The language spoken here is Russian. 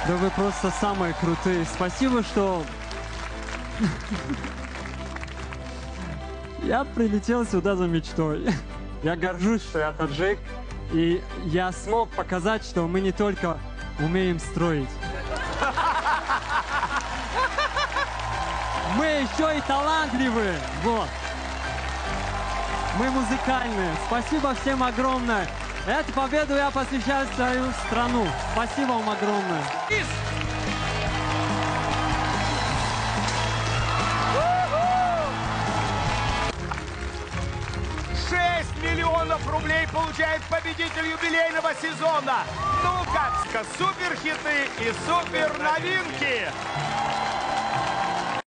Да вы просто самые крутые. Спасибо, что... Я прилетел сюда за мечтой. Я горжусь, что я таджик. И я смог показать, что мы не только умеем строить. Мы еще и талантливые. Вот. Мы музыкальные. Спасибо всем огромное. Эту победу я посвящаю свою страну. Спасибо вам огромное. 6 миллионов рублей получает победитель юбилейного сезона. Ну как, суперхиты и супер новинки.